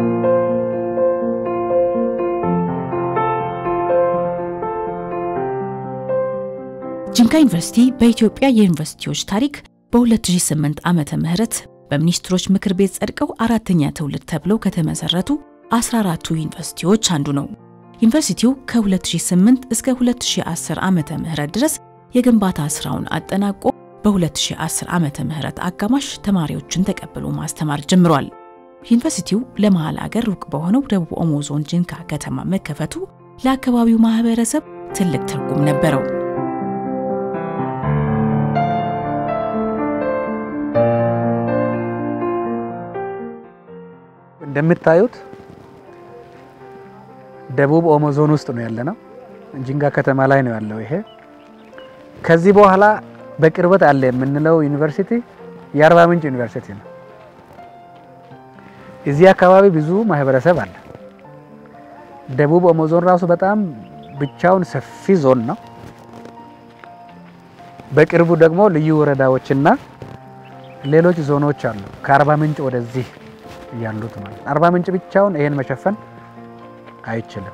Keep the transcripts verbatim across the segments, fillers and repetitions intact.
ጂንካ ዩኒቨርሲቲ በኢትዮጵያ የዩኒቨርሲቲዎች ታሪክ በ2008 ዓመተ ምህረት በሚኒስትሮች ምክር ቤት ጸድቀው አራተኛ ትውልድ ተብለው ከተመሰረቱ አስራ አራቱ ዩኒቨርሲቲዎች አንዱ ነው። ዩኒቨርሲቲው ከ2008 እስከ ሁለት ሺህ አስር ዓመተ ምህረት ድረስ የግንባታ ስራውን አጠናቆ በ2010 ዓመተ ምህረት አጋማሽ ተማሪዎችን ተቀብሎ ማስተማር ጀምሯል። ዩኒቨርሲቲው ለመሃል አገር ሩቅ በሆነው ደቡብ ኦሞ ዞን ጂንካ ከተማ መከፈቱ ለአካባቢው ማህበረሰብ ትልቅ ትርጉም ነበረው። እንደምታዩት ደቡብ ኦሞ ዞን ውስጥ ነው ያለነው። ጂንካ ከተማ ላይ ነው ያለው። ይሄ ከዚህ በኋላ በቅርበት አለ የምንለው ዩኒቨርሲቲ የአርባ ምንጭ ዩኒቨርሲቲ ነው። እዚህ አካባቢ ብዙ ማህበረሰብ አለ። ደቡብ ኦሞ ዞን ራሱ በጣም ብቻውን ሰፊ ዞን ነው። በቅርቡ ደግሞ ልዩ ወረዳዎችና ሌሎች ዞኖች አሉ ከአርባ ምንጭ ወደዚህ ያሉት ማለት አርባ ምንጭ ብቻውን ይሄን መሸፈን አይችልም።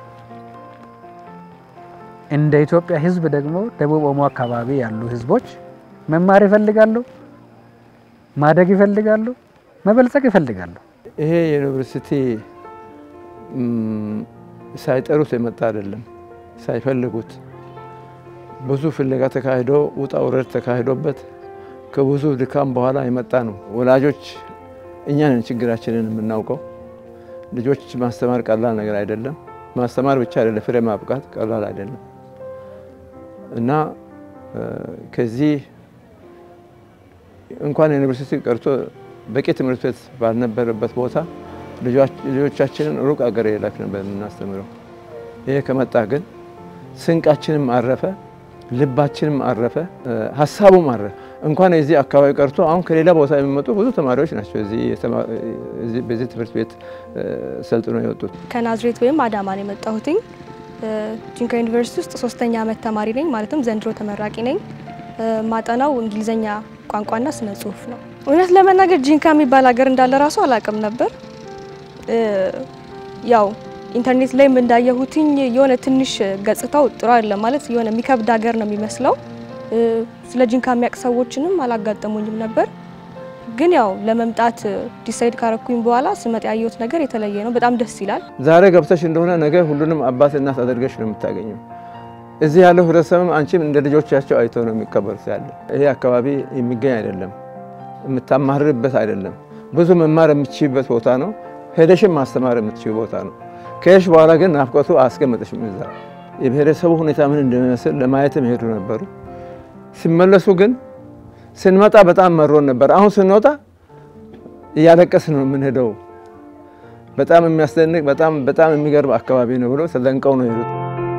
እንደ ኢትዮጵያ ህዝብ ደግሞ ደቡብ ኦሞ አካባቢ ያሉ ህዝቦች መማር ይፈልጋሉ፣ ማደግ ይፈልጋሉ፣ መበልጸግ ይፈልጋሉ። ይሄ ዩኒቨርሲቲ ሳይጠሩት የመጣ አይደለም፣ ሳይፈልጉት ብዙ ፍለጋ ተካሂዶ ውጣ ውረድ ተካሂዶበት ከብዙ ድካም በኋላ የመጣ ነው። ወላጆች እኛ ነን ችግራችንን የምናውቀው። ልጆች ማስተማር ቀላል ነገር አይደለም። ማስተማር ብቻ አይደለም፣ ፍሬ ማብቃት ቀላል አይደለም። እና ከዚህ እንኳን ዩኒቨርሲቲ ቀርቶ በቂ ትምህርት ቤት ባልነበረበት ቦታ ልጆቻችንን ሩቅ አገር የላክ ነበር እናስተምረው። ይሄ ከመጣ ግን ስንቃችንም አረፈ፣ ልባችንም አረፈ፣ ሐሳቡም አረፈ። እንኳን እዚህ አካባቢ ቀርቶ አሁን ከሌላ ቦታ የሚመጡ ብዙ ተማሪዎች ናቸው እዚህ እዚህ በዚህ ትምህርት ቤት ሰልጥነው የወጡት። ከናዝሬት ወይም አዳማ ነው የመጣሁት። ጂንካ ዩኒቨርሲቲ ውስጥ ሶስተኛ ዓመት ተማሪ ነኝ፣ ማለትም ዘንድሮ ተመራቂ ነኝ። ማጠናው እንግሊዘኛ ቋንቋና ስነ ጽሁፍ ነው። እውነት ለመናገር ጂንካ የሚባል ሀገር እንዳለ ራሱ አላውቅም ነበር። ያው ኢንተርኔት ላይ እንዳየሁትኝ የሆነ ትንሽ ገጽታው ጥሩ አይደለም ማለት የሆነ የሚከብድ ሀገር ነው የሚመስለው። ስለ ጂንካ የሚያውቅ ሰዎችንም አላጋጠሙኝም ነበር። ግን ያው ለመምጣት ዲሳይድ ካረኩኝ በኋላ ስመጣ ያየሁት ነገር የተለየ ነው። በጣም ደስ ይላል። ዛሬ ገብተሽ እንደሆነ ነገር ሁሉንም አባት እናት አድርገሽ ነው የምታገኘው። እዚህ ያለው ህብረተሰብም አንቺም እንደ ልጆቻቸው አይተው ነው የሚቀበሉት ያለው። ይሄ አካባቢ የሚገኝ አይደለም፣ የምታማርበት አይደለም። ብዙ መማር የምትችይበት ቦታ ነው። ሄደሽም ማስተማር የምትችይው ቦታ ነው። ከሽ በኋላ ግን ናፍቆቱ አስቀምጥሽም እዛ የብሔረሰቡ ሁኔታ ምን እንደሚመስል ለማየትም ሄዱ ነበሩ። ሲመለሱ ግን ስንመጣ በጣም መሮን ነበር። አሁን ስንወጣ እያለቀስን ነው የምንሄደው። በጣም የሚያስደንቅ በጣም በጣም የሚገርም አካባቢ ነው ብሎ ተደንቀው ነው የሄዱት።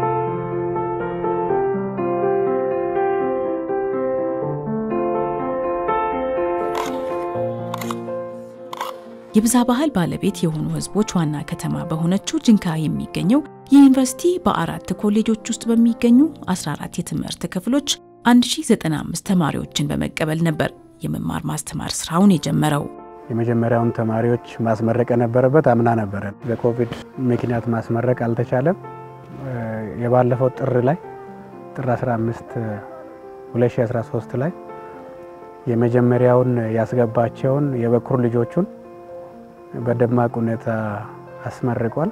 የብዛ ባህል ባለቤት የሆኑ ህዝቦች ዋና ከተማ በሆነችው ጂንካ የሚገኘው የዩኒቨርሲቲ በአራት ኮሌጆች ውስጥ በሚገኙ አስራ አራት የትምህርት ክፍሎች አንድ ሺህ ዘጠና አምስት ተማሪዎችን በመቀበል ነበር የመማር ማስተማር ስራውን የጀመረው። የመጀመሪያውን ተማሪዎች ማስመረቅ ነበረበት አምና ነበር። በኮቪድ ምክንያት ማስመረቅ አልተቻለም። የባለፈው ጥር ላይ ጥር አስራ አምስት ሁለት ሺህ አስራ ሶስት ላይ የመጀመሪያውን ያስገባቸውን የበኩር ልጆቹን በደማቅ ሁኔታ አስመርቋል።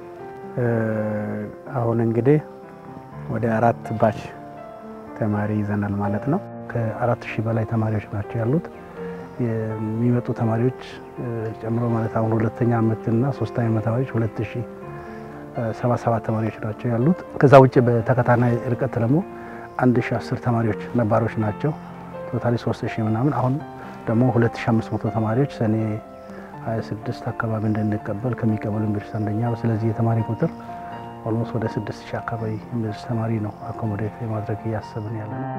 አሁን እንግዲህ ወደ አራት ባች ተማሪ ይዘናል ማለት ነው። ከአራት ሺህ በላይ ተማሪዎች ናቸው ያሉት። የሚመጡ ተማሪዎች ጨምሮ ማለት አሁን ሁለተኛ ዓመትና ሶስተኛ ዓመት ተማሪዎች ሁለት ሺህ ሰባ ሰባት ተማሪዎች ናቸው ያሉት። ከዛ ውጪ በተከታታይ ርቀት ደግሞ አንድ ሺህ አስር ተማሪዎች ነባሮች ናቸው። ቶታሊ ሶስት ሺህ ምናምን። አሁን ደግሞ ሁለት ሺህ አምስት መቶ ተማሪዎች ሰኔ ሃያ ስድስት አካባቢ እንደንቀበል ከሚቀበሉ ዩኒቨርሲቲ አንደኛ። ስለዚህ የተማሪ ቁጥር ኦልሞስት ወደ ስድስት ሺህ አካባቢ ዩኒቨርሲቲ ተማሪ ነው አኮሞዴት ማድረግ ያሰብን ያለ ነው።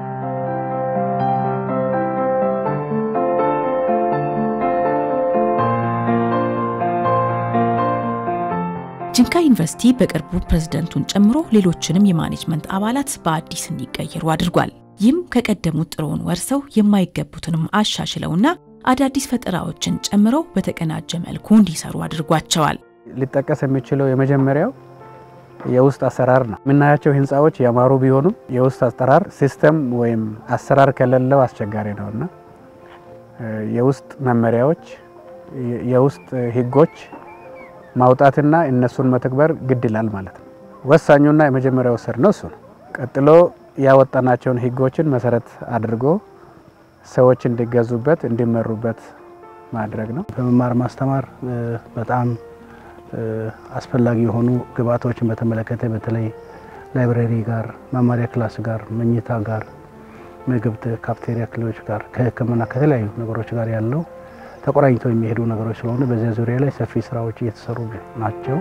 ጂንካ ዩኒቨርሲቲ በቅርቡ ፕሬዝዳንቱን ጨምሮ ሌሎችንም የማኔጅመንት አባላት በአዲስ እንዲቀየሩ አድርጓል። ይህም ከቀደሙት ጥሩውን ወርሰው የማይገቡትንም አሻሽለውና አዳዲስ ፈጠራዎችን ጨምረው በተቀናጀ መልኩ እንዲሰሩ አድርጓቸዋል። ሊጠቀስ የሚችለው የመጀመሪያው የውስጥ አሰራር ነው። ምናያቸው ህንጻዎች ያማሩ ቢሆኑም የውስጥ አሰራር ሲስተም ወይም አሰራር ከሌለው አስቸጋሪ ነውና የውስጥ መመሪያዎች የውስጥ ህጎች ማውጣትና እነሱን መተግበር ግድ ይላል ማለት ነው። ወሳኙና የመጀመሪያው ስር ነው እሱ ነው። ቀጥሎ ያወጣናቸውን ህጎችን መሰረት አድርጎ ሰዎች እንዲገዙበት እንዲመሩበት ማድረግ ነው። በመማር ማስተማር በጣም አስፈላጊ የሆኑ ግብአቶችን በተመለከተ በተለይ ላይብራሪ ጋር መማሪያ ክላስ ጋር መኝታ ጋር ምግብ ካፍቴሪያ ክፍሎች ጋር ከህክምና ከተለያዩ ነገሮች ጋር ያለው ተቆራኝተው የሚሄዱ ነገሮች ስለሆነ በዚያ ዙሪያ ላይ ሰፊ ስራዎች እየተሰሩ ናቸው።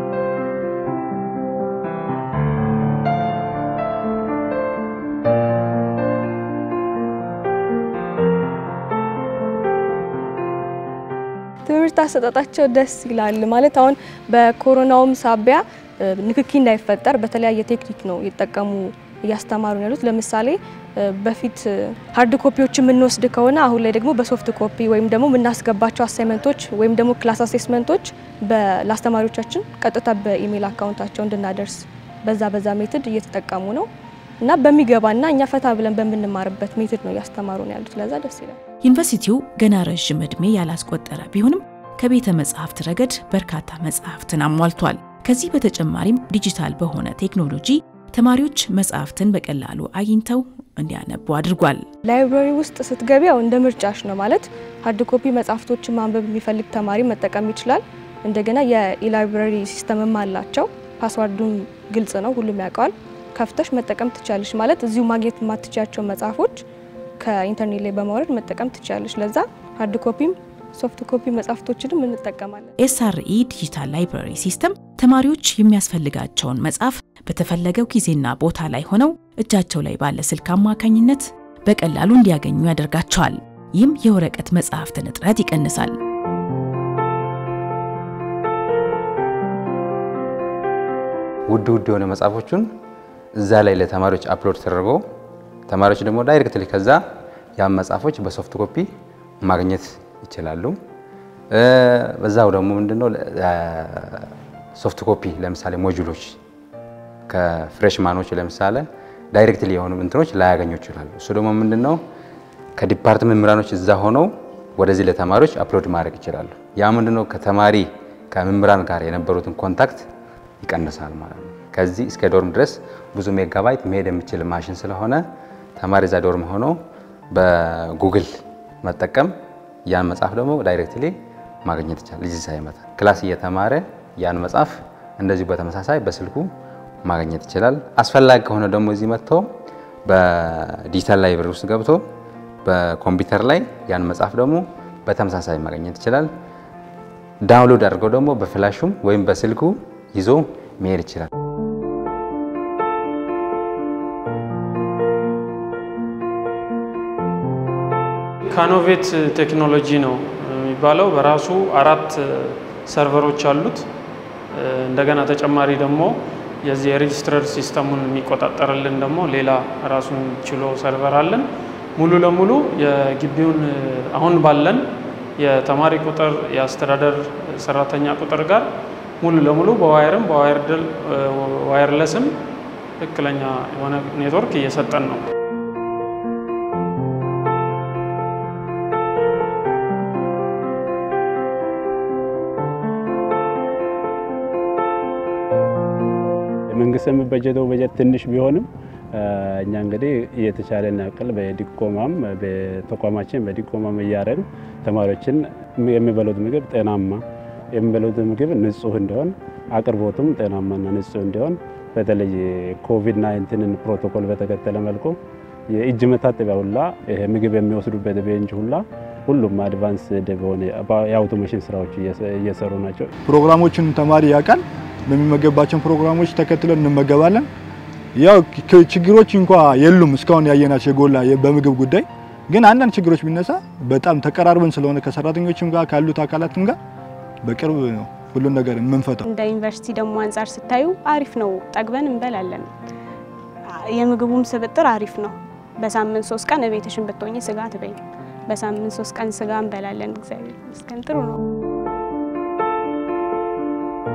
ትምህርት አሰጣጣቸው ደስ ይላል ማለት አሁን በኮሮናውም ሳቢያ ንክኪ እንዳይፈጠር በተለያየ ቴክኒክ ነው እየተጠቀሙ እያስተማሩ ያሉት። ለምሳሌ በፊት ሃርድ ኮፒዎችን ምንወስድ ከሆነ አሁን ላይ ደግሞ በሶፍት ኮፒ ወይም ደግሞ ምናስገባቸው አሳይመንቶች ወይም ደግሞ ክላስ አሴስመንቶች በላስተማሪዎቻችን ቀጥታ በኢሜል አካውንታቸው እንድናደርስ በዛ በዛ ሜትድ እየተጠቀሙ ነው እና በሚገባና እኛ ፈታ ብለን በመንማርበት ሜትድ ነው ያስተማሩ ያሉት። ለዛ ደስ ይላል። ዩኒቨርሲቲው ገና ረጅም እድሜ ያላስቆጠረ ቢሆንም ከቤተ መጻሕፍት ረገድ በርካታ መጻሕፍትን አሟልቷል። ከዚህ በተጨማሪም ዲጂታል በሆነ ቴክኖሎጂ ተማሪዎች መጻሕፍትን በቀላሉ አግኝተው እንዲያነቡ አድርጓል። ላይብራሪ ውስጥ ስትገቢያው እንደ ምርጫሽ ነው ማለት ሃርድ ኮፒ መጻሕፍቶችን ማንበብ የሚፈልግ ተማሪ መጠቀም ይችላል። እንደገና የኢላይብራሪ ሲስተምም አላቸው። ፓስዋርዱም ግልጽ ነው፣ ሁሉም ያውቃል። ከፍተሽ መጠቀም ትቻለሽ ማለት እዚሁ ማግኘት ማትቻቸው መጻሕፎች ከኢንተርኔት ላይ በማውረድ መጠቀም ትቻለሽ። ለዛ ሃርድ ኮፒም ሶፍት ኮፒ መጻሕፍቶችንም እንጠቀማለን። ኤስአርኢ ዲጂታል ላይብራሪ ሲስተም ተማሪዎች የሚያስፈልጋቸውን መጻፍ በተፈለገው ጊዜና ቦታ ላይ ሆነው እጃቸው ላይ ባለ ስልክ አማካኝነት በቀላሉ እንዲያገኙ ያደርጋቸዋል። ይህም የወረቀት መጻሕፍትን እጥረት ይቀንሳል። ውድ ውድ የሆነ መጻሕፎችን እዛ ላይ ለተማሪዎች አፕሎድ ተደርጎ ተማሪዎች ደግሞ ዳይሬክትሊ ከዛ ያን መጻሕፎች በሶፍት ኮፒ ማግኘት ይችላሉ። በዛው ደግሞ ምንድነው ሶፍት ኮፒ ለምሳሌ ሞጁሎች ከፍሬሽማኖች ለምሳሌ ዳይሬክትሊ የሆኑ እንትኖች ላያገኙ ይችላሉ። እሱ ደግሞ ምንድነው ከዲፓርትመንት መምህራኖች እዛ ሆነው ወደዚህ ለተማሪዎች አፕሎድ ማድረግ ይችላሉ። ያ ምንድነው ከተማሪ ከመምህራን ጋር የነበሩትን ኮንታክት ይቀንሳል ማለት ነው። ከዚህ እስከ ዶርም ድረስ ብዙ ሜጋባይት መሄድ የሚችል ማሽን ስለሆነ ተማሪ እዛ ዶርም ሆኖ በጉግል መጠቀም ያን መጽሐፍ ደግሞ ዳይሬክትሊ ማግኘት ይችላል። ልጅ ሳይመጣ ክላስ እየተማረ ያን መጽሐፍ እንደዚህ በተመሳሳይ በስልኩ ማግኘት ይችላል። አስፈላጊ ከሆነ ደግሞ እዚህ መጥቶ በዲጂታል ላይብራሪ ውስጥ ገብቶ በኮምፒውተር ላይ ያን መጽሐፍ ደግሞ በተመሳሳይ ማግኘት ይችላል። ዳውንሎድ አድርገው ደግሞ በፍላሹም ወይም በስልኩ ይዞ መሄድ ይችላል። ካኖቬት ቴክኖሎጂ ነው የሚባለው። በራሱ አራት ሰርቨሮች አሉት። እንደገና ተጨማሪ ደግሞ የዚህ የሬጂስተር ሲስተሙን የሚቆጣጠርልን ደግሞ ሌላ ራሱን ችሎ ሰርቨር አለን። ሙሉ ለሙሉ የግቢውን አሁን ባለን የተማሪ ቁጥር የአስተዳደር ሰራተኛ ቁጥር ጋር ሙሉ ለሙሉ በዋየርም በዋየርደል ዋየርለስም ትክክለኛ የሆነ ኔትወርክ እየሰጠን ነው። መንግስትም በጀተው በጀት ትንሽ ቢሆንም እኛ እንግዲህ እየተቻለና አቀል በዲኮማም በተቋማችን በዲኮማም ያያረን ተማሪዎችን የሚበሉት ምግብ ጤናማ የሚበሉት ምግብ ንጹህ እንደሆን አቅርቦቱም ጤናማና ንጹህ እንደሆን በተለይ ኮቪድ ናይንቲን ፕሮቶኮል በተከተለ መልኩ የእጅ መታጠቢያ ሁላ ምግብ የሚወስዱበት ቤንች ሁላ ሁሉም አድቫንስ ደሆነ የአውቶሜሽን ስራዎች እየሰሩ ናቸው። ፕሮግራሞችን ተማሪ ያቃል በሚመገባቸው ፕሮግራሞች ተከትለን እንመገባለን። ያው ችግሮች እንኳን የሉም እስካሁን ያየናቸው ጎላ በምግብ ጉዳይ ግን አንዳንድ ችግሮች ቢነሳ በጣም ተቀራርበን ስለሆነ ከሰራተኞችም ጋር ካሉት አካላትም ጋር በቅርብ ነው ሁሉን ነገር የምንፈታው። እንደ ዩኒቨርሲቲ ደግሞ አንፃር ስታዩ አሪፍ ነው፣ ጠግበን እንበላለን። የምግቡም ስብጥር አሪፍ ነው። በሳምንት ሶስት ቀን ቤተሽን ብትሆኚ ስጋ ትበይ፣ በሳምንት ሶስት ቀን ስጋ እንበላለን። እግዚአብሔር ይመስገን ጥሩ ነው።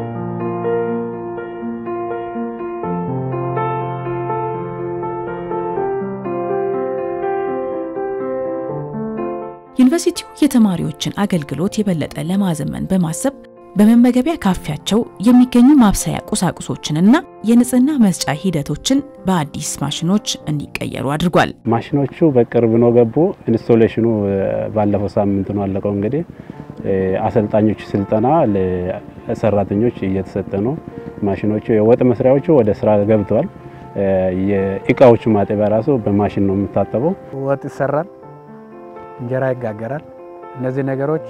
ዩኒቨርሲቲው የተማሪዎችን አገልግሎት የበለጠ ለማዘመን በማሰብ በመመገቢያ ካፌያቸው የሚገኙ ማብሰያ ቁሳቁሶችንና የንጽህና መስጫ ሂደቶችን በአዲስ ማሽኖች እንዲቀየሩ አድርጓል። ማሽኖቹ በቅርብ ነው ገቡ። ኢንስቶሌሽኑ ባለፈው ሳምንት ነው አለቀው። እንግዲህ አሰልጣኞች ስልጠና ለሰራተኞች እየተሰጠ ነው። ማሽኖቹ የወጥ መስሪያዎቹ ወደ ስራ ገብተዋል። የእቃዎቹ ማጠቢያ ራሱ በማሽን ነው የሚታጠበው። ወጥ ይሰራል፣ እንጀራ ይጋገራል። እነዚህ ነገሮች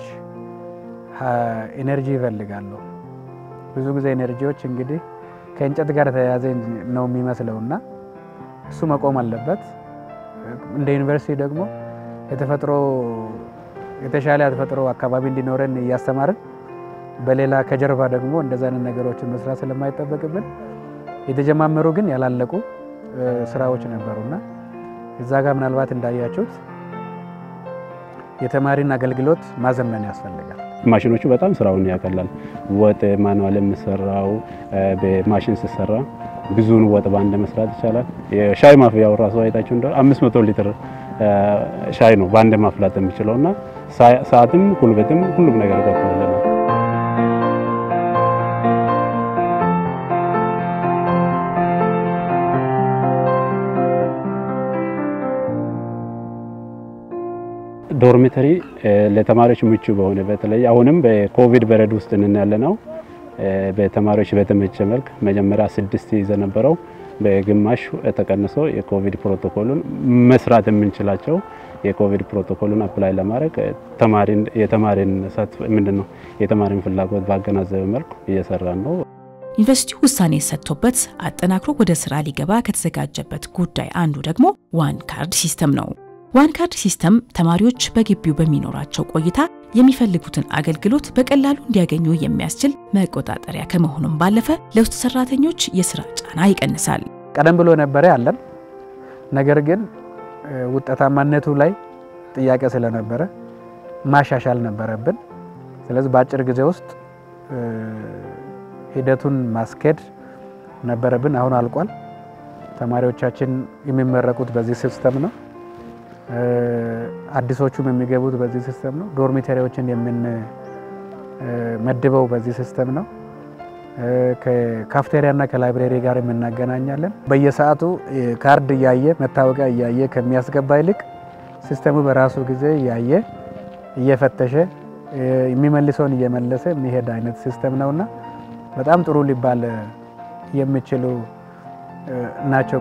ኢነርጂ ይፈልጋሉ። ብዙ ጊዜ ኢነርጂዎች እንግዲህ ከእንጨት ጋር ተያያዘ ነው የሚመስለውና እሱ መቆም አለበት። እንደ ዩኒቨርሲቲ ደግሞ የተፈጥሮ የተሻለ የተፈጥሮ አካባቢ እንዲኖረን ያስተማርን በሌላ ከጀርባ ደግሞ እንደዛን ነገሮችን መስራት ስለማይጠበቅብን የተጀማመሩ ግን ያላለቁ ስራዎች ነበሩና እዛ ጋር ምናልባት እንዳያችሁት የተማሪን አገልግሎት ማዘመን ያስፈልጋል። ማሽኖቹ በጣም ስራውን ያቀላል። ወጥ ማኑዋል የሚሰራው በማሽን ሲሰራ ብዙውን ወጥ ባንድ መስራት ይቻላል። የሻይ ማፍያው ራሱ አይታችሁ እንደ አምስት መቶ ሊትር ሻይ ነው ባንድ ማፍላት የሚችለውና ሰዓትም ጉልበትም ሁሉም ነገር ቆጥቷል። ዶርሚተሪ ለተማሪዎች ምቹ በሆነ በተለይ አሁንም በኮቪድ በረድ ውስጥ ነን ያለነው በተማሪዎች በተመቸ መልክ መጀመሪያ ስድስት ይዘ ነበረው በግማሽ ተቀንሶ የኮቪድ ፕሮቶኮሉን መስራት የምንችላቸው የኮቪድ ፕሮቶኮሉን አፕላይ ለማድረግ ተማሪን የተማሪን ሰት ምንድነው የተማሪን ፍላጎት ባገናዘበ መልኩ እየሰራን ነው። ዩኒቨርሲቲው ውሳኔ ሰጥቶበት አጠናክሮ ወደ ስራ ሊገባ ከተዘጋጀበት ጉዳይ አንዱ ደግሞ ዋን ካርድ ሲስተም ነው። ዋን ካርድ ሲስተም ተማሪዎች በግቢው በሚኖራቸው ቆይታ የሚፈልጉትን አገልግሎት በቀላሉ እንዲያገኙ የሚያስችል መቆጣጠሪያ ከመሆኑም ባለፈ ለውስጥ ሰራተኞች የስራ ጫና ይቀንሳል። ቀደም ብሎ ነበር ያለን ነገር ግን ውጤታማነቱ ላይ ጥያቄ ስለነበረ ማሻሻል ነበረብን። ስለዚህ በአጭር ጊዜ ውስጥ ሂደቱን ማስከድ ነበረብን። አሁን አልቋል። ተማሪዎቻችን የሚመረቁት በዚህ ሲስተም ነው። አዲሶቹም የሚገቡት በዚህ ሲስተም ነው። ዶርሚተሪዎችን የምን መድበው በዚህ ሲስተም ነው። ከካፍቴሪያና ከላይብረሪ ጋር የምናገናኛለን። በየሰዓቱ ካርድ ያየ መታወቂያ ያየ ከሚያስገባ ይልቅ ሲስተሙ በራሱ ጊዜ ያየ እየፈተሸ የሚመልሰውን እየመለሰ የሚሄድ አይነት ሲስተም ነውና በጣም ጥሩ ሊባል የሚችሉ ናቸው።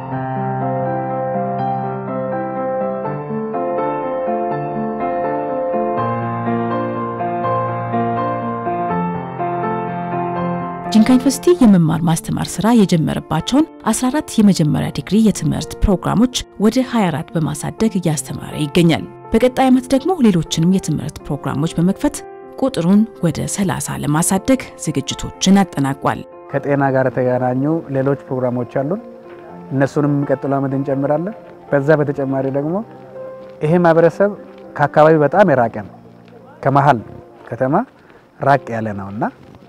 ጂንካ ዩኒቨርሲቲ የመማር ማስተማር ስራ የጀመረባቸውን አስራ አራት የመጀመሪያ ዲግሪ የትምህርት ፕሮግራሞች ወደ ሃያ አራት በማሳደግ እያስተማረ ይገኛል። በቀጣይ ዓመት ደግሞ ሌሎችንም የትምህርት ፕሮግራሞች በመክፈት ቁጥሩን ወደ ሰላሳ ለማሳደግ ዝግጅቶችን አጠናቋል። ከጤና ጋር ተገናኙ ሌሎች ፕሮግራሞች አሉን። እነሱንም ቀጥሎ ዓመት እንጨምራለን። በዛ በተጨማሪ ደግሞ ይሄ ማህበረሰብ ከአካባቢ በጣም የራቀ ነው። ከመሃል ከተማ ራቅ ያለ ነውና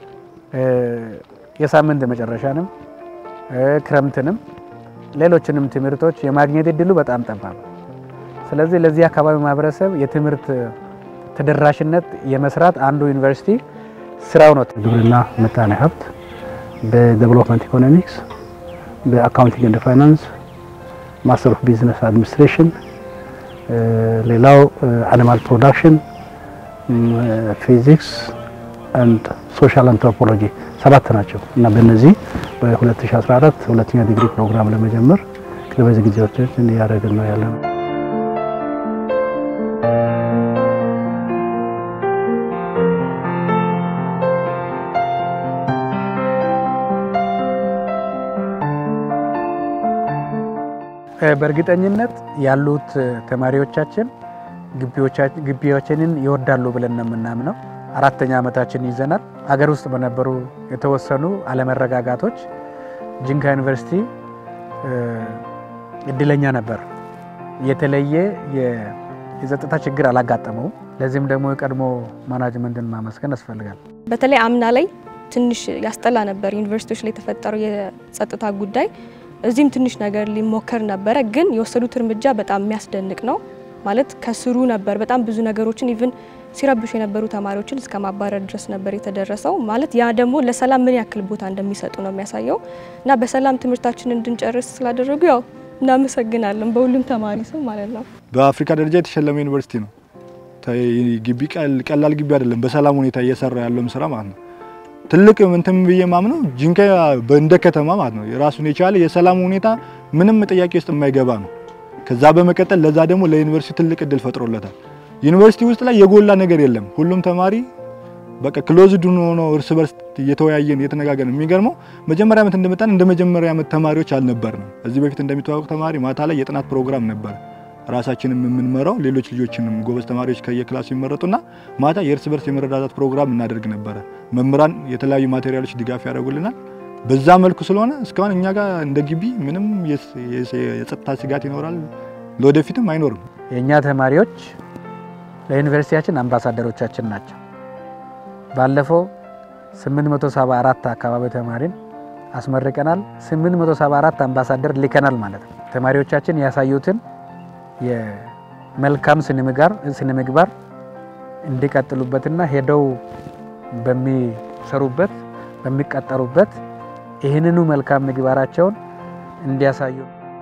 የሳምንት መጨረሻንም ክረምትንም ሌሎችንም ትምህርቶች የማግኘት እድሉ በጣም ጠባብ። ስለዚህ ለዚህ አካባቢ ማህበረሰብ የትምህርት ተደራሽነት የመስራት አንዱ ዩኒቨርሲቲ ስራው ነው። ግብርና ምጣኔ ሀብት፣ በዴቨሎፕመንት ኢኮኖሚክስ፣ በአካውንቲንግ ኤንድ ፋይናንስ፣ ማስተር ኦፍ ቢዝነስ አድሚኒስትሬሽን፣ ሌላው አኒማል ፕሮዳክሽን፣ ፊዚክስ and social anthropology ሰባት ናቸው እና በእነዚህ በ2014 ሁለተኛ ዲግሪ ፕሮግራም ለመጀመር ቅድመ ዝግጅቶችን እያደረግን ነው ያለነው። በእርግጠኝነት ያሉት ተማሪዎቻችን ግቢዎቻችንን ይወዳሉ ብለን ነው የምናምነው። አራተኛ ዓመታችን ይዘናል። ሀገር ውስጥ በነበሩ የተወሰኑ አለመረጋጋቶች ጂንካ ዩኒቨርሲቲ እድለኛ ነበር። የተለየ የጸጥታ ችግር አላጋጠመው። ለዚህም ደግሞ የቀድሞ ማናጅመንትን ማመስገን ያስፈልጋል። በተለይ አምና ላይ ትንሽ ያስጠላ ነበር ዩኒቨርሲቲዎች ላይ ተፈጠረው የጸጥታ ጉዳይ። እዚህም ትንሽ ነገር ሊሞከር ነበር፣ ግን የወሰዱት እርምጃ በጣም የሚያስደንቅ ነው። ማለት ከስሩ ነበር በጣም ብዙ ነገሮችን ኢቭን ሲረብሹ የነበሩ ተማሪዎችን እስከ ማባረር ድረስ ነበር የተደረሰው ማለት ያ ደግሞ ለሰላም ምን ያክል ቦታ እንደሚሰጡ ነው የሚያሳየው እና በሰላም ትምህርታችንን እንድንጨርስ ስላደረጉ ያው እናመሰግናለን በሁሉም ተማሪ ስም ማለት ነው። በአፍሪካ ደረጃ የተሸለመ ዩኒቨርሲቲ ነው። ግቢ ቀላል ግቢ አይደለም በሰላም ሁኔታ እየሰራ ያለው ስራ ማለት ነው። ትልቅ እንትን ብዬ ማምነው ጂንካ በእንደ ከተማ ማለት ነው የራሱን የቻለ የሰላም ሁኔታ ምንም ጥያቄ ውስጥ የማይገባ ነው። ከዛ በመቀጠል ለዛ ደግሞ ለዩኒቨርሲቲ ትልቅ እድል ፈጥሮለታል። ዩኒቨርሲቲ ውስጥ ላይ የጎላ ነገር የለም። ሁሉም ተማሪ በቃ ክሎዝድ ሆኖ እርስ በርስ እየተወያየን እየተነጋገርን የሚገርመው መጀመሪያ ዓመት እንደመጣን እንደ መጀመሪያ ዓመት ተማሪዎች አልነበርንም። እዚህ በፊት እንደሚተዋወቅ ተማሪ ማታ ላይ የጥናት ፕሮግራም ነበር። ራሳችንን የምንመራው ሌሎች ልጆችንም ጎበዝ ተማሪዎች ከየክላሱ ይመረጡና ማታ የእርስ በርስ የመረዳዳት ፕሮግራም እናደርግ ነበር። መምህራን የተለያዩ ማቴሪያሎች ድጋፍ ያደርጉልናል። በዛ መልኩ ስለሆነ እስካሁን እኛ ጋር እንደ ግቢ ምንም የጸጥታ ስጋት ይኖራል ለወደፊትም አይኖርም። የኛ ተማሪዎች ለዩኒቨርሲቲያችን አምባሳደሮቻችን ናቸው። ባለፈው ስምንት መቶ ሰባ አራት አካባቢ ተማሪን አስመርቀናል። ስምንት መቶ ሰባ አራት አምባሳደር ልከናል ማለት ነው። ተማሪዎቻችን ያሳዩትን የመልካም ስነምግባር ስነምግባር እንዲቀጥሉበትና ሄደው በሚሰሩበት በሚቀጠሩበት ይሄንኑ መልካም ምግባራቸውን እንዲያሳዩ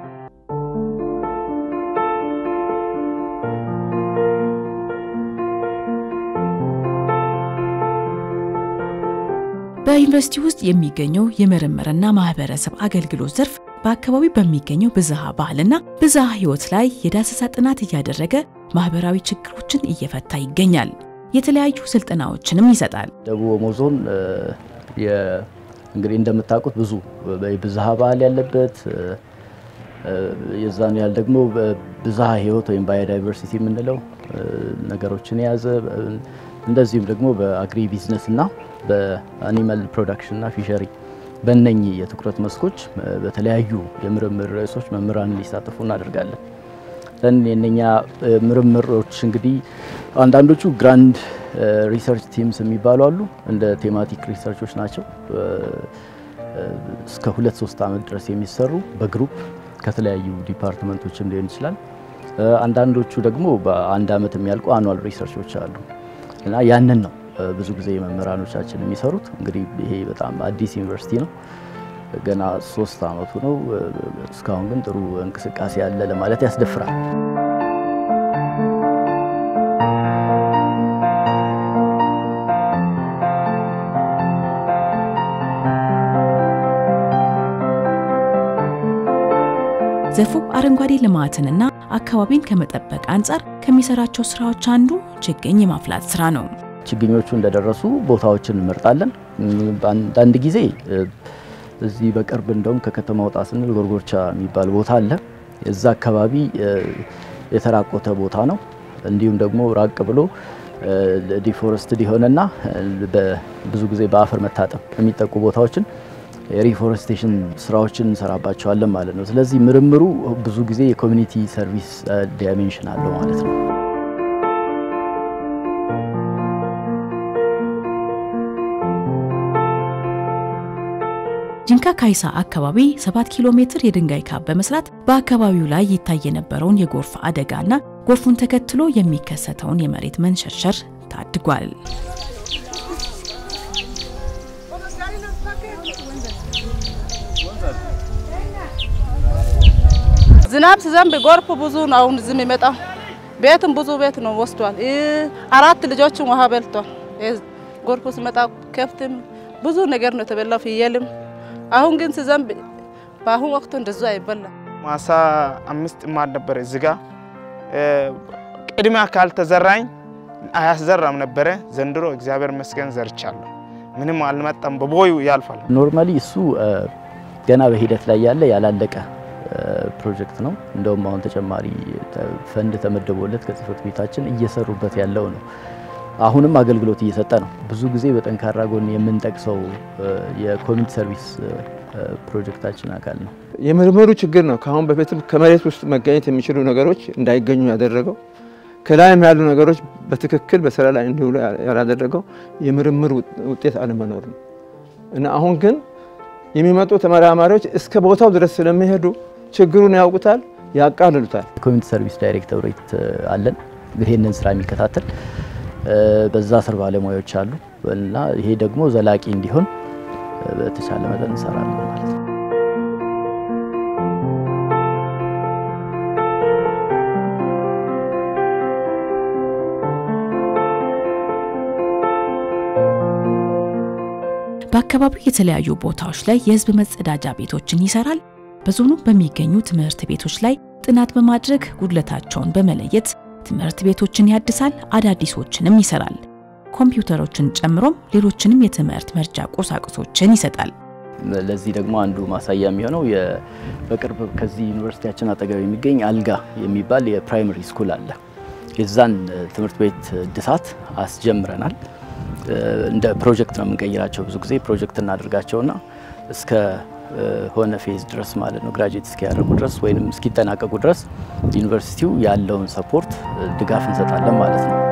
በዩኒቨርሲቲ ውስጥ የሚገኘው የምርምርና ማህበረሰብ አገልግሎት ዘርፍ በአካባቢ በሚገኘው ብዝሃ ባህልና ብዝሃ ህይወት ላይ የዳሰሳ ጥናት እያደረገ ማህበራዊ ችግሮችን እየፈታ ይገኛል። የተለያዩ ስልጠናዎችንም ይሰጣል። ደቡብ ኦሞ ዞን እንግዲህ እንደምታውቁት ብዙ ብዝሃ ባህል ያለበት የዛን ያህል ደግሞ ብዝሃ ህይወት ወይም ባዮዳይቨርሲቲ የምንለው ነገሮችን የያዘ እንደዚህም ደግሞ በአግሪ ቢዝነስ እና በአኒማል ፕሮዳክሽን እና ፊሸሪ በእነኚህ የትኩረት መስኮች በተለያዩ የምርምር ርዕሶች መምህራን ሊሳተፉ እናደርጋለን። ለእነኛ ምርምሮች እንግዲህ አንዳንዶቹ ግራንድ ሪሰርች ቲምስ የሚባሉ አሉ። እንደ ቴማቲክ ሪሰርቾች ናቸው። እስከ ሁለት ሶስት አመት ድረስ የሚሰሩ በግሩፕ ከተለያዩ ዲፓርትመንቶችም ሊሆን ይችላል። አንዳንዶቹ ደግሞ በአንድ አመት የሚያልቁ አኑዋል ሪሰርቾች አሉ እና ያንን ነው ብዙ ጊዜ መምህራኖቻችን የሚሰሩት። እንግዲህ ይሄ በጣም አዲስ ዩኒቨርሲቲ ነው። ገና ሶስት አመቱ ነው። እስካሁን ግን ጥሩ እንቅስቃሴ ያለ ለማለት ያስደፍራል። ዘርፉ አረንጓዴ ልማትንና አካባቢን ከመጠበቅ አንፃር ከሚሰራቸው ስራዎች አንዱ ችግኝ የማፍላት ስራ ነው። ችግኞቹ እንደደረሱ ቦታዎችን እንመርጣለን። አንድ ጊዜ እዚህ በቅርብ እንደውም ከከተማ ወጣ ስንል ጎርጎርቻ የሚባል ቦታ አለ። እዛ አካባቢ የተራቆተ ቦታ ነው። እንዲሁም ደግሞ ራቅ ብሎ ዲፎረስትድ ሆነና በብዙ ጊዜ በአፈር መታጠብ የሚጠቁ ቦታዎችን ሪፎረስቴሽን ስራዎችን እንሰራባቸዋለን ማለት ነው። ስለዚህ ምርምሩ ብዙ ጊዜ የኮሚኒቲ ሰርቪስ ዳይሜንሽን አለው ማለት ነው። ጂንካ ካይሳ አካባቢ ሰባት ኪሎ ሜትር የድንጋይ ካብ በመስራት በአካባቢው ላይ ይታይ የነበረውን የጎርፍ አደጋና ጎርፉን ተከትሎ የሚከሰተውን የመሬት መንሸርሸር ታድጓል። ዝናብ ሲዘንብ ጎርፍ ብዙ ነው። አሁን ዝም ይመጣው ቤትም ብዙ ቤት ነው ወስዷል። አራት ልጆችን ውሃ በልቷል። ጎርፉ ሲመጣ ከፍትም ብዙ ነገር ነው ተበላው ፍየልም። አሁን ግን ሲዘንብ በአሁን ወቅቱ እንደዛ አይበላም። ማሳ አምስት ማድ ነበር እዚጋ ቅድሚያ ካልተዘራኝ አያስዘራም ነበር። ዘንድሮ እግዚአብሔር መስገን ዘርቻለሁ። ምንም አልመጣም በቦዩ ያልፋል። ኖርማሊ እሱ ገና በሂደት ላይ ያለ ያላለቀ ፕሮጀክት ነው። እንደውም አሁን ተጨማሪ ፈንድ ተመደቦለት ከጽፈት ቤታችን እየሰሩበት ያለው ነው። አሁንም አገልግሎት እየሰጠ ነው። ብዙ ጊዜ በጠንካራ ጎን የምንጠቅሰው የኮሚኒቲ ሰርቪስ ፕሮጀክታችን አካል ነው። የምርምሩ ችግር ነው። ካሁን በፊትም ከመሬት ውስጥ መገኘት የሚችሉ ነገሮች እንዳይገኙ ያደረገው ከላይም ያሉ ነገሮች በትክክል በስራ ላይ እንዲውሉ ያላደረገው የምርምር ውጤት አለመኖር ነው እና አሁን ግን የሚመጡ ተመራማሪዎች እስከ ቦታው ድረስ ስለሚሄዱ ችግሩን ያውቁታል። ያቃልሉታል። ኮሚኒቲ ሰርቪስ ዳይሬክተሬት አለን ይሄንን ስራ የሚከታተል በዛ ስር ባለሙያዎች አሉ እና ይሄ ደግሞ ዘላቂ እንዲሆን በተቻለ መጠን እንሰራለን ማለት ነው። በአካባቢው የተለያዩ ቦታዎች ላይ የህዝብ መጸዳጃ ቤቶችን ይሰራል። በዞኑ በሚገኙ ትምህርት ቤቶች ላይ ጥናት በማድረግ ጉድለታቸውን በመለየት ትምህርት ቤቶችን ያድሳል፣ አዳዲሶችንም ይሰራል። ኮምፒውተሮችን ጨምሮም ሌሎችንም የትምህርት መርጃ ቁሳቁሶችን ይሰጣል። ለዚህ ደግሞ አንዱ ማሳያ የሚሆነው በቅርብ ከዚህ ዩኒቨርሲቲያችን አጠገብ የሚገኝ አልጋ የሚባል የፕራይመሪ ስኩል አለ። የዛን ትምህርት ቤት እድሳት አስጀምረናል። እንደ ፕሮጀክት ነው የምንቀይራቸው። ብዙ ጊዜ ፕሮጀክት እናደርጋቸውና እስከ ሆነ ፌዝ ድረስ ማለት ነው ግራጁዌት እስኪያደርጉ ድረስ ወይንም እስኪጠናቀቁ ድረስ ዩኒቨርሲቲው ያለውን ሰፖርት ድጋፍ እንሰጣለን ማለት ነው።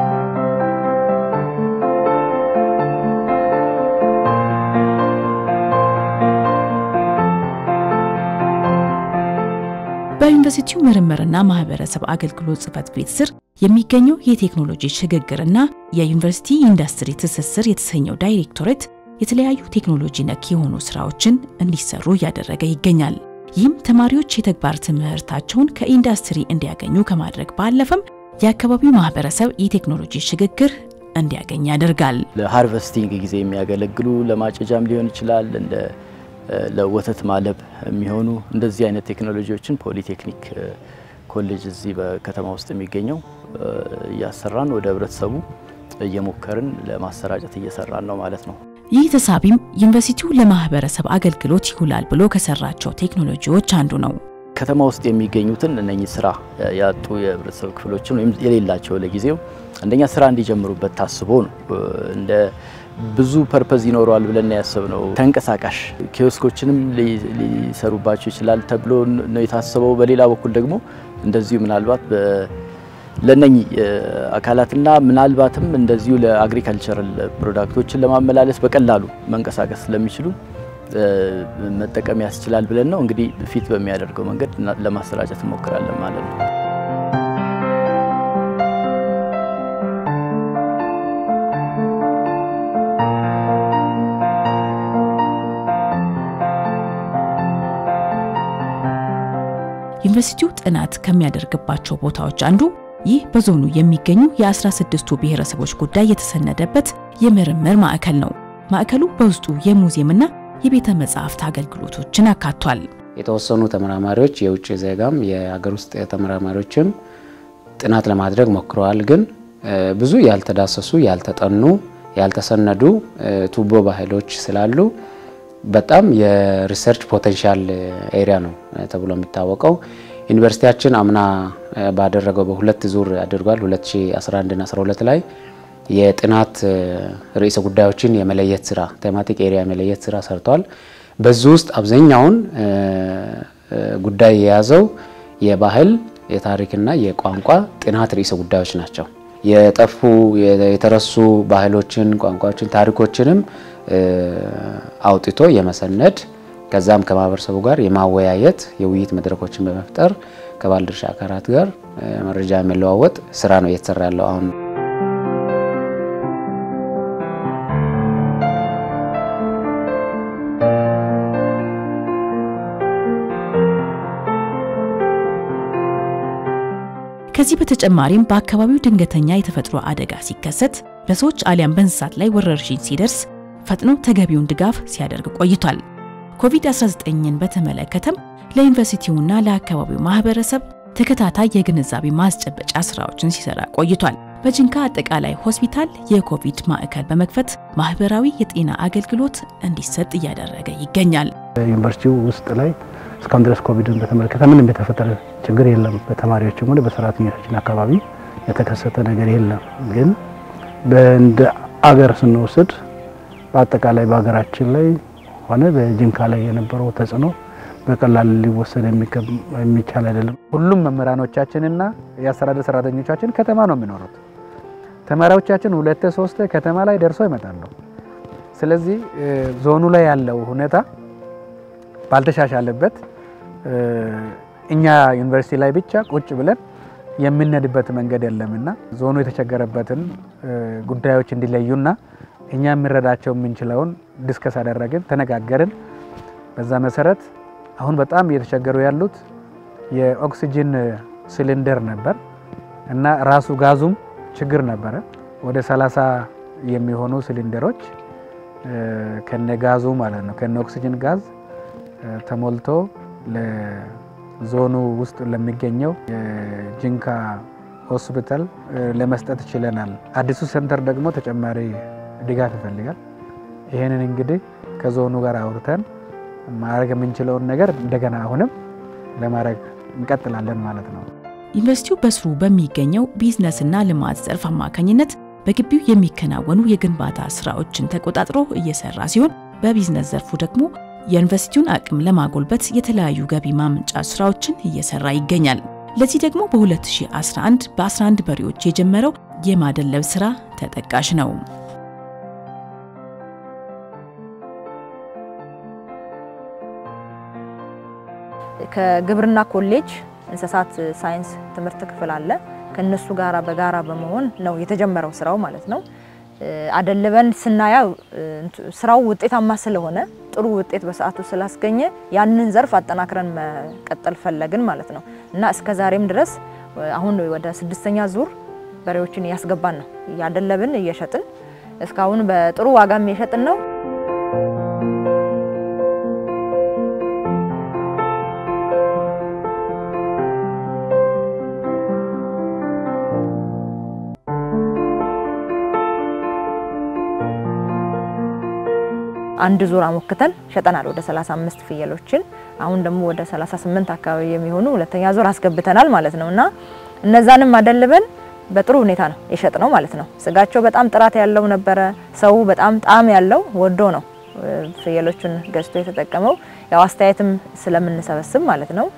በዩኒቨርሲቲው ምርምርና ማህበረሰብ አገልግሎት ጽፈት ቤት ስር የሚገኘው የቴክኖሎጂ ሽግግርና የዩኒቨርሲቲ ኢንዱስትሪ ትስስር የተሰኘው ዳይሬክቶሬት የተለያዩ ቴክኖሎጂ ነክ የሆኑ ስራዎችን እንዲሰሩ ያደረገ ይገኛል። ይህም ተማሪዎች የተግባር ትምህርታቸውን ከኢንዱስትሪ እንዲያገኙ ከማድረግ ባለፈም የአካባቢው ማህበረሰብ የቴክኖሎጂ ሽግግር እንዲያገኝ ያደርጋል። ለሃርቨስቲንግ ጊዜ የሚያገለግሉ ለማጨጃም ሊሆን ይችላል እንደ ለወተት ማለብ የሚሆኑ እንደዚህ አይነት ቴክኖሎጂዎችን ፖሊቴክኒክ ኮሌጅ እዚህ በከተማ ውስጥ የሚገኘው ያሰራን ወደ ህብረተሰቡ እየሞከርን ለማሰራጨት እየሰራን ነው ማለት ነው። ይህ ተሳቢም ዩኒቨርሲቲው ለማህበረሰብ አገልግሎት ይውላል ብሎ ከሰራቸው ቴክኖሎጂዎች አንዱ ነው። ከተማ ውስጥ የሚገኙትን እነኚህ ስራ ያጡ የህብረተሰብ ክፍሎችን ወይም የሌላቸው ለጊዜው አንደኛ ስራ እንዲጀምሩበት ታስቦ ነው። እንደ ብዙ ፐርፐዝ ይኖራል ብለን ያሰብነው ተንቀሳቃሽ ኪዮስኮችንም ሊሰሩባቸው ይችላል ተብሎ ነው የታሰበው። በሌላ በኩል ደግሞ እንደዚሁ ምናልባት ለነኚህ አካላትና ምናልባትም እንደዚሁ ለአግሪካልቸራል ፕሮዳክቶችን ለማመላለስ በቀላሉ መንቀሳቀስ ስለሚችሉ መጠቀም ያስችላል ብለን ነው እንግዲህ ፊት በሚያደርገው መንገድ ለማሰራጨት እንሞክራለን ማለት ነው። ዩኒቨርሲቲው ጥናት ከሚያደርግባቸው ቦታዎች አንዱ ይህ በዞኑ የሚገኙ የ16ቱ ብሔረሰቦች ጉዳይ የተሰነደበት የምርምር ማዕከል ነው። ማዕከሉ በውስጡ የሙዚየምና የቤተ መጻሕፍት አገልግሎቶችን አካቷል። የተወሰኑ ተመራማሪዎች የውጭ ዜጋም የሀገር ውስጥ ተመራማሪዎችም ጥናት ለማድረግ ሞክረዋል። ግን ብዙ ያልተዳሰሱ ያልተጠኑ ያልተሰነዱ ቱቦ ባህሎች ስላሉ በጣም የሪሰርች ፖቴንሻል ኤሪያ ነው ተብሎ የሚታወቀው። ዩኒቨርሲቲያችን አምና ባደረገው በሁለት ዙር አድርጓል። ሁለት ሺህ አስራ አንድ እና አስራ ሁለት ላይ የጥናት ርዕሰ ጉዳዮችን የመለየት ስራ ቴማቲክ ኤሪያ የመለየት ስራ ሰርቷል። በዚህ ውስጥ አብዛኛውን ጉዳይ የያዘው የባህል የታሪክና የቋንቋ ጥናት ርዕሰ ጉዳዮች ናቸው። የጠፉ የተረሱ ባህሎችን ቋንቋዎችን ታሪኮችንም አውጥቶ የመሰነድ ከዛም ከማህበረሰቡ ጋር የማወያየት የውይይት መድረኮችን በመፍጠር ከባለድርሻ አካላት ጋር መረጃ የመለዋወጥ ስራ ነው እየተሰራ ያለው አሁን። ከዚህ በተጨማሪም በአካባቢው ድንገተኛ የተፈጥሮ አደጋ ሲከሰት በሰዎች አሊያም በእንስሳት ላይ ወረርሽኝ ሲደርስ ፈጥኖ ተገቢውን ድጋፍ ሲያደርግ ቆይቷል። ኮቪድ አስራ ዘጠኝን በተመለከተም ለዩኒቨርሲቲውና ለአካባቢው ማህበረሰብ ተከታታይ የግንዛቤ ማስጨበጫ ስራዎችን ሲሰራ ቆይቷል። በጂንካ አጠቃላይ ሆስፒታል የኮቪድ ማዕከል በመክፈት ማህበራዊ የጤና አገልግሎት እንዲሰጥ እያደረገ ይገኛል። ዩኒቨርሲቲው ውስጥ ላይ እስካሁን ድረስ ኮቪድን በተመለከተ ምንም የተፈጠረ ችግር የለም። በተማሪዎችም ሆነ በሰራተኞቻችን አካባቢ የተከሰተ ነገር የለም። ግን በእንደ አገር ስንወስድ በአጠቃላይ በአገራችን ላይ ሆነ በጂንካ ላይ የነበረው ተጽዕኖ በቀላል ሊወሰድ የሚቻል አይደለም። ሁሉም መምህራኖቻችንና የአስተዳደር ሰራተኞቻችን ከተማ ነው የሚኖሩት። ተማሪዎቻችን ሁለት ሶስት ከተማ ላይ ደርሶ ይመጣሉ። ስለዚህ ዞኑ ላይ ያለው ሁኔታ ባልተሻሻለበት እኛ ዩኒቨርሲቲ ላይ ብቻ ቁጭ ብለን የምንነድበት መንገድ የለምና ዞኑ የተቸገረበትን ጉዳዮች እንዲለዩና እኛ የምንረዳቸው የምንችለውን ዲስከስ አደረግን ተነጋገርን በዛ መሰረት አሁን በጣም እየተቸገሩ ያሉት የኦክሲጅን ሲሊንደር ነበር እና ራሱ ጋዙም ችግር ነበረ ወደ ሰላሳ የሚሆኑ ሲሊንደሮች ከነ ጋዙ ማለት ነው ከነ ኦክሲጅን ጋዝ ተሞልቶ ለዞኑ ውስጥ ለሚገኘው የጂንካ ሆስፒታል ለመስጠት ይችላል አዲሱ ሴንተር ደግሞ ተጨማሪ ድጋፍ ይፈልጋል ይሄንን እንግዲህ ከዞኑ ጋር አውርተን ማድረግ የምንችለው ነገር እንደገና አሁንም ለማድረግ እንቀጥላለን ማለት ነው ዩኒቨርሲቲው በስሩ በሚገኘው ቢዝነስና ልማት ዘርፍ አማካኝነት በግቢው የሚከናወኑ የግንባታ ስራዎችን ተቆጣጥሮ እየሰራ ሲሆን በቢዝነስ ዘርፉ ደግሞ የዩኒቨርሲቲውን አቅም ለማጎልበት የተለያዩ ገቢ ማምንጫ ስራዎችን እየሰራ ይገኛል ለዚህ ደግሞ በ2011 በ11 በሬዎች የጀመረው የማደለብ ስራ ተጠቃሽ ነው ከግብርና ኮሌጅ እንስሳት ሳይንስ ትምህርት ክፍል አለ ከነሱ ጋራ በጋራ በመሆን ነው የተጀመረው ስራው ማለት ነው አደልበን ስናያው ስራው ውጤታማ ስለሆነ ጥሩ ውጤት በሰዓቱ ስላስገኘ ያንን ዘርፍ አጠናክረን መቀጠል ፈለግን ማለት ነው እና እስከ ዛሬም ድረስ አሁን ወደ ስድስተኛ ዙር በሬዎችን ያስገባን ነው ያደለብን እየሸጥን እስካሁን በጥሩ ዋጋም እየሸጥን ነው አንድ ዙር አሞክተን ሸጠናል ወደ ሰላሳ አምስት ፍየሎችን አሁን ደግሞ ወደ ሰላሳ ስምንት አካባቢ የሚሆኑ ሁለተኛ ዙር አስገብተናል ማለት ነውና እነዛንም አደልበን በጥሩ ሁኔታ ነው የሸጥነው ማለት ነው ስጋቸው በጣም ጥራት ያለው ነበር ሰው በጣም ጣም ያለው ወዶ ነው ፍየሎቹን ገዝቶ የተጠቀመው ያው አስተያየትም ስለምንሰበስብ ማለት ነው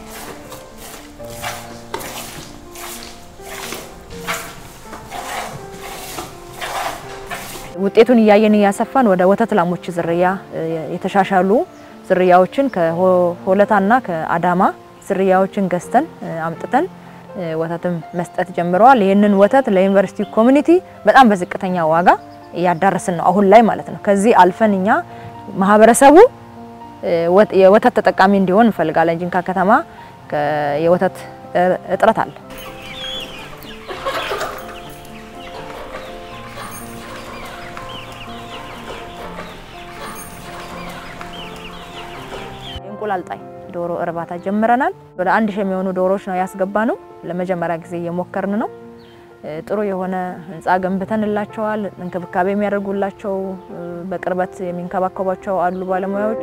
ውጤቱን ያያየን ያሰፋን ወደ ወተት ላሞች ዝርያ የተሻሻሉ ዝርያዎችን ከሆለታና ከአዳማ ዝርያዎችን ገዝተን አምጥተን ወተትም መስጠት ጀምረዋል ይሄንን ወተት ለዩኒቨርሲቲ ኮሚኒቲ በጣም በዝቅተኛ ዋጋ ያዳረስን ነው አሁን ላይ ማለት ነው ከዚህ አልፈንኛ ማህበረሰቡ የወተት ተጠቃሚ እንዲሆን እንፈልጋለን ጂንካ ከተማ የወተት እጥረት አለ እንቁላልጣይ ዶሮ እርባታ ጀምረናል ወደ አንድ ሺህ የሚሆኑ ዶሮዎች ነው ያስገባነው ለመጀመሪያ ጊዜ እየሞከርን ነው ጥሩ የሆነ ህንጻ ገንብተንላቸዋል እንክብካቤ የሚያደርጉላቸው በቅርበት የሚንከባከቧቸው አሉ ባለሙያዎች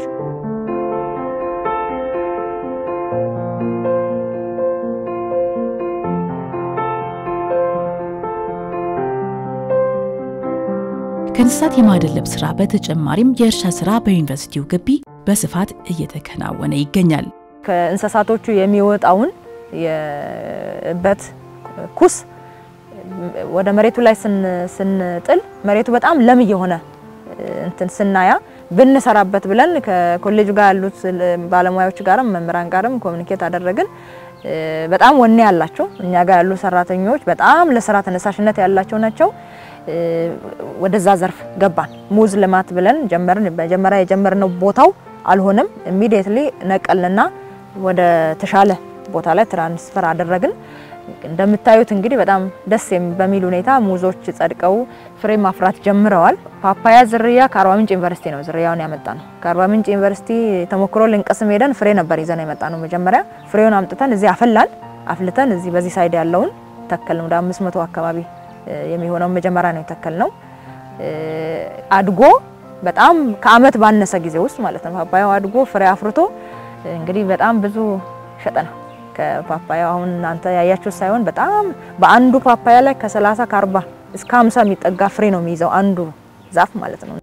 ከእንስሳት የማደለብ ስራ በተጨማሪም የእርሻ ስራ በዩኒቨርሲቲው ግቢ በስፋት እየተከናወነ ይገኛል ከእንስሳቶቹ የሚወጣውን የበት ኩስ ወደ መሬቱ ላይ ስንጥል መሬቱ በጣም ለም የሆነ እንትን ስናያ ብንሰራበት ብለን ከኮሌጅ ጋር ያሉት ባለሙያዎች ጋርም መምህራን ጋርም ኮሙኒኬት አደረግን በጣም ወኔ ያላቸው እኛ ጋር ያሉ ሰራተኞች በጣም ለስራ ተነሳሽነት ያላቸው ናቸው ወደዛ ዘርፍ ገባን ሙዝ ልማት ብለን ጀመርን በጀመራ የጀመርነው ቦታው አልሆነም ኢሚዲየትሊ ነቀልና ወደ ተሻለ ቦታ ላይ ትራንስፈር አደረግን እንደምታዩት እንግዲህ በጣም ደስ በሚል ሁኔታ ሙዞች ጸድቀው ፍሬ ማፍራት ጀምረዋል ፓፓያ ዝርያ ከአርባ ምንጭ ዩኒቨርሲቲ ነው ዝርያውን ያመጣነው ከአርባ ምንጭ ዩኒቨርሲቲ ተሞክሮ ለንቀስም ሄደን ፍሬ ነበር ይዘን የመጣነው መጀመሪያ ፍሬውን አምጥተን እዚህ አፈላን አፍልተን እዚህ በዚህ ሳይድ ያለውን ተከልን ወደ አምስት መቶ አካባቢ የሚሆነው መጀመሪያ ነው ተከልነው አድጎ በጣም ከአመት ባነሰ ጊዜ ውስጥ ማለት ነው ፓፓያው አድጎ ፍሬ አፍርቶ እንግዲህ በጣም ብዙ ሸጠና ከፓፓያው አሁን አንተ ያያችሁ ሳይሆን በጣም በአንዱ ፓፓያ ላይ ከ30 ከ40 እስከ ሃምሳ የሚጠጋ ፍሬ ነው የሚይዘው አንዱ ዛፍ ማለት ነው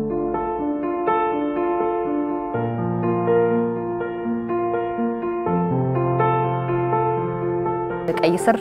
ቀይ ስር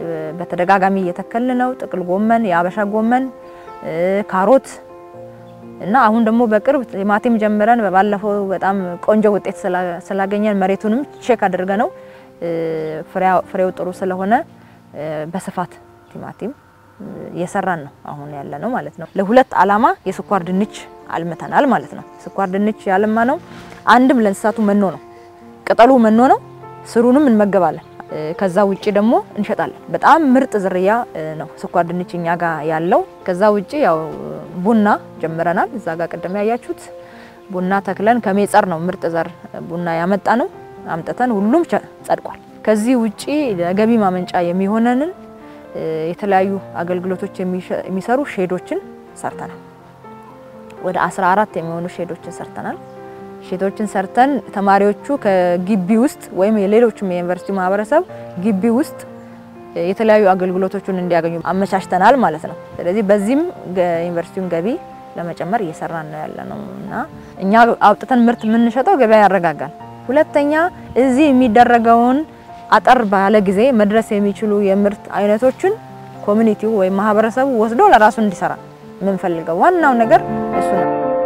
በተደጋጋሚ እየተከልን ነው ጥቅል ጎመን ያበሻ ጎመን ካሮት እና አሁን ደግሞ በቅርብ ቲማቲም ጀምረን ባለፈው በጣም ቆንጆ ውጤት ስላገኘን መሬቱንም ቼክ አድርገነው ፍሬው ጥሩ ስለሆነ በስፋት ቲማቲም የሰራን ነው አሁን ያለ ነው ማለት ነው። ለሁለት አላማ የስኳር ድንች አልመተናል ማለት ነው። ስኳር ድንች ያለማ ነው አንድም ለእንስሳቱ መኖ ነው፣ ቅጠሉ መኖ ነው፣ ስሩንም እንመገባለን። ከዛ ውጪ ደግሞ እንሸጣለን። በጣም ምርጥ ዝርያ ነው ስኳር ድንች እኛ ጋር ያለው። ከዛ ውጪ ያው ቡና ጀምረናል። እዛ ጋር ቀደም ያያችሁት ቡና ተክለን ከሜጸር ነው ምርጥ ዘር ቡና ያመጣ ነው አምጥተን ሁሉም ጸድቋል። ከዚህ ውጪ ለገቢ ማመንጫ የሚሆነንን የተለያዩ አገልግሎቶች የሚሰሩ ሼዶችን ሰርተናል። ወደ አስራ አራት የሚሆኑ ሼዶችን ሰርተናል። ሼዶችን ሰርተን ተማሪዎቹ ከግቢ ውስጥ ወይም የሌሎችም የዩኒቨርሲቲ ማህበረሰብ ግቢ ውስጥ የተለያዩ አገልግሎቶችን እንዲያገኙ አመቻችተናል ማለት ነው። ስለዚህ በዚህም ዩኒቨርሲቲውን ገቢ ለመጨመር እየሰራን ነው ያለነውና እኛ አውጥተን ምርት የምንሸጠው ገበያ ያረጋጋል። ሁለተኛ እዚህ የሚደረገውን አጠር ባለ ጊዜ መድረስ የሚችሉ የምርት አይነቶችን ኮሚኒቲው ወይ ማህበረሰቡ ወስዶ ለራሱ እንዲሰራ ምን ፈልገው ዋናው ነገር እሱ ነው።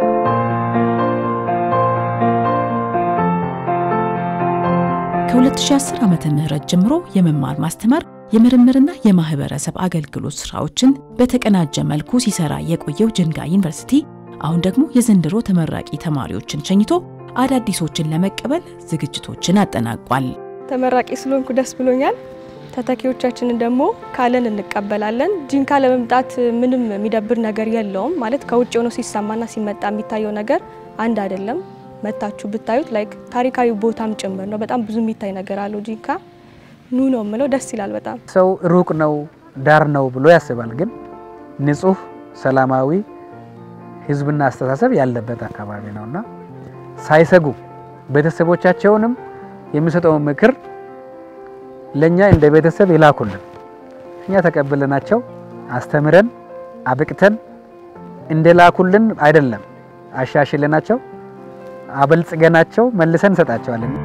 ከ2010 ዓመተ ምህረት ጀምሮ የመማር ማስተማር የምርምርና የማህበረሰብ አገልግሎት ስራዎችን በተቀናጀ መልኩ ሲሰራ የቆየው ጂንካ ዩኒቨርሲቲ አሁን ደግሞ የዘንድሮ ተመራቂ ተማሪዎችን ሸኝቶ አዳዲሶችን ለመቀበል ዝግጅቶችን አጠናቋል። ተመራቂ ስለሆንኩ ደስ ብሎኛል። ተተኪዎቻችንን ደግሞ ካለን እንቀበላለን። ጂንካ ለመምጣት ምንም የሚደብር ነገር የለውም ማለት ከውጭ ሆኖ ሲሰማና ሲመጣ የሚታየው ነገር አንድ አይደለም። መታችሁ ብታዩት ላይክ ታሪካዊ ቦታም ጭምር ነው። በጣም ብዙ የሚታይ ነገር አለው ጂንካ። ኑ ነው ምለው ደስ ይላል በጣም። ሰው ሩቅ ነው ዳር ነው ብሎ ያስባል፣ ግን ንጹህ ሰላማዊ ህዝብና አስተሳሰብ ያለበት አካባቢ ነውና ሳይሰጉ ቤተሰቦቻቸውንም የሚሰጠው ምክር ለኛ እንደ ቤተሰብ ይላኩልን። እኛ ተቀበለናቸው አስተምረን አብቅተን እንደላኩልን አይደለም አሻሽለናቸው አበልጽገናቸው መልሰን ሰጣቸዋለን።